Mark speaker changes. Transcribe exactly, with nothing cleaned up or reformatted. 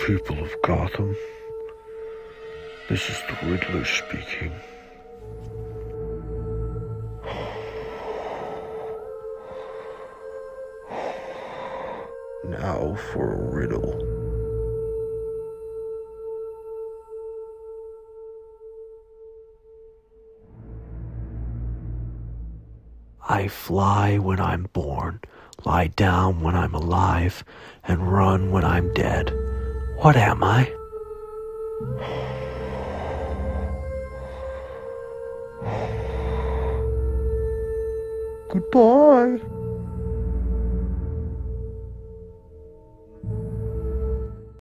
Speaker 1: people of Gotham. This is the Riddler speaking. Now for a riddle. I fly when I'm born, lie down when I'm alive, and run when I'm dead. What am I? Goodbye.